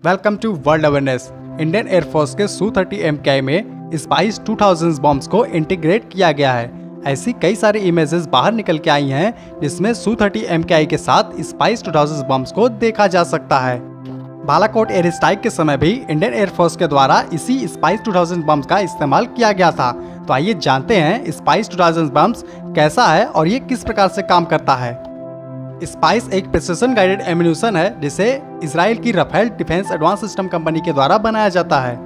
Welcome to world awareness. Indian air force के Su-30 MKI में spice 2000 bombs को integrate किया गया है। ऐसी कई सारी इमेजेस बाहर निकल के आई हैं जिसमें Su-30 MKI के साथ स्पाइस 2000 बॉम्ब्स को देखा जा सकता है। बालाकोट एयर स्ट्राइक के समय भी इंडियन एयरफोर्स के द्वारा इसी स्पाइस 2000 बम्स का इस्तेमाल किया गया था। तो आइए जानते हैं स्पाइस 2000 बम्स कैसा है और ये किस प्रकार से काम करता है। स्पाइस एक प्रिसिशन गाइडेड एम्यूनिशन है जिसे इजराइल की Rafael defence advance system company के द्वारा बनाया जाता है।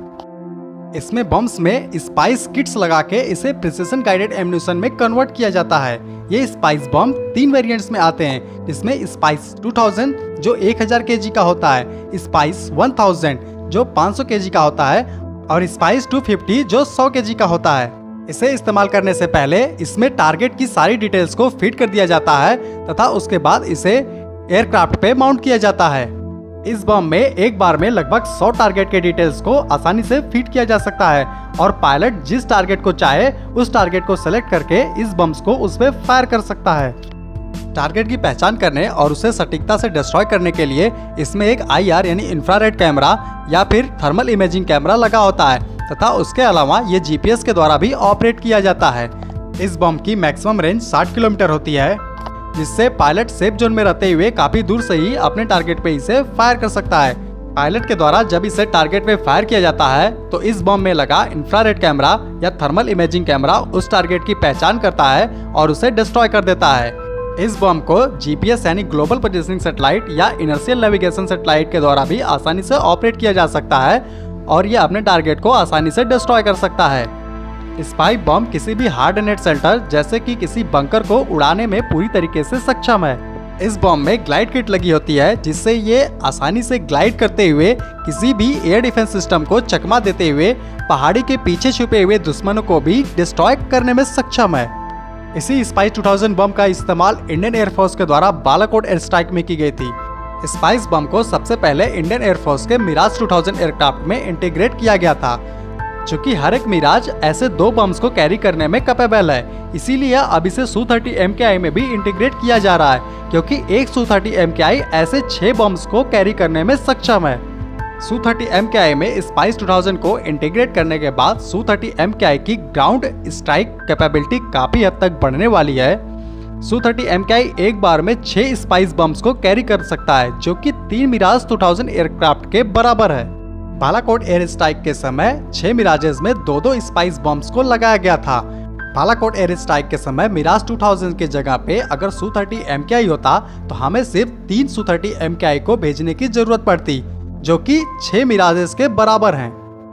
इसमें बम्स में स्पाइस किट्स लगा के इसे प्रिसिशन गाइडेड एम्यूनिशन में कन्वर्ट किया जाता है। ये स्पाइस बम 3 वेरिएंट्स में आते हैं, जिसमें स्पाइस 2000 जो 1000 केजी का होता है, स्पाइस 1000 जो 500 केजी का होता है और स्पाइस 250 जो 100 केजी का होता है। इसे इस्तेमाल करने से पहले इसमें टारगेट की सारी डिटेल्स को फीड कर दिया जाता है तथा उसके बाद इसे एयरक्राफ्ट पे माउंट किया जाता है। इस बम में एक बार में लगभग 100 टारगेट के डिटेल्स को आसानी से फीड किया जा सकता है और पायलट जिस टारगेट को चाहे उस टारगेट को सेलेक्ट करके इस बम्स को उस पर फायर कर सकता है। टारगेट की पहचान करने और उसे सटीकता से डिस्ट्रॉय करने के लिए इसमें एक IR यानी इंफ्रारेड कैमरा या फिर थर्मल इमेजिंग कैमरा लगा होता है तथा उसके अलावा ये GPS के द्वारा भी ऑपरेट किया जाता है। इस बम की मैक्सिमम रेंज 60 किलोमीटर होती है, जिससे पायलट सेफ जोन में रहते हुए काफी दूर से ही अपने टारगेट पे इसे फायर कर सकता है। पायलट के द्वारा जब इसे टारगेट पे फायर किया जाता है तो इस बम में लगा इंफ्रारेड कैमरा या थर्मल इमेजिंग कैमरा उस टारगेट की पहचान करता है और उसे डिस्ट्रॉय कर देता है। इस बम को GPS यानी ग्लोबल पोजिशनिंग सैटेलाइट या इनर्शियल नेविगेशन सैटेलाइट के द्वारा भी आसानी से ऑपरेट किया जा सकता है और ये अपने टारगेट को आसानी से डिस्ट्रॉय कर सकता है। स्पाई बम किसी भी हार्ड नेट शेल्टर जैसे कि किसी बंकर को उड़ाने में पूरी तरीके से सक्षम है। इस बम में ग्लाइड किट लगी होती है जिससे ये आसानी से ग्लाइड करते हुए किसी भी एयर डिफेंस सिस्टम को चकमा देते हुए पहाड़ी के पीछे छुपे हुए दुश्मनों को भी डिस्ट्रॉय करने में सक्षम है। इसी स्पाइस 2000 बम का इस्तेमाल इंडियन एयरफोर्स के द्वारा बालाकोट एयर स्ट्राइक में की गई थी। स्पाइस बम को सबसे पहले इंडियन एयरफोर्स के मिराज 2000 एयरक्राफ्ट में इंटीग्रेट किया गया था। चूंकि हर एक मिराज ऐसे 2 बम्स को कैरी करने में कैपेबल है, इसीलिए अब इसे Su-30 MKI में भी इंटीग्रेट किया जा रहा है, क्योंकि एक Su-30 MKI ऐसे 6 बम्स को कैरी करने में सक्षम है। Su-30 MKI में स्पाइस 2000 को इंटीग्रेट करने के बाद Su-30 MKI की ग्राउंड स्ट्राइक कैपेबिलिटी काफी हद तक बढ़ने वाली है। Su-30 MKI एक बार में 6 स्पाइस बम्स को कैरी कर सकता है, जो कि 3 मिराज 2000 एयरक्राफ्ट के बराबर है। बालाकोट एयर स्ट्राइक के समय 6 मिराजेस में 2-2 स्पाइस बम्स को लगाया गया था। बालाकोट एयर स्ट्राइक के समय मिराज 2000 के जगह पे अगर Su-30 MKI होता तो हमें सिर्फ 3 Su-30 MKI को भेजने की जरूरत पड़ती, जो कि 6 मिराजेस के बराबर हैं।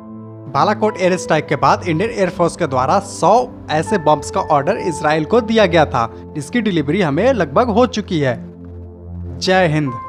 बालाकोट एयर स्ट्राइक के बाद इंडियन एयरफोर्स के द्वारा 100 ऐसे बम्स का ऑर्डर इजराइल को दिया गया था, जिसकी डिलीवरी हमें लगभग हो चुकी है। जय हिंद।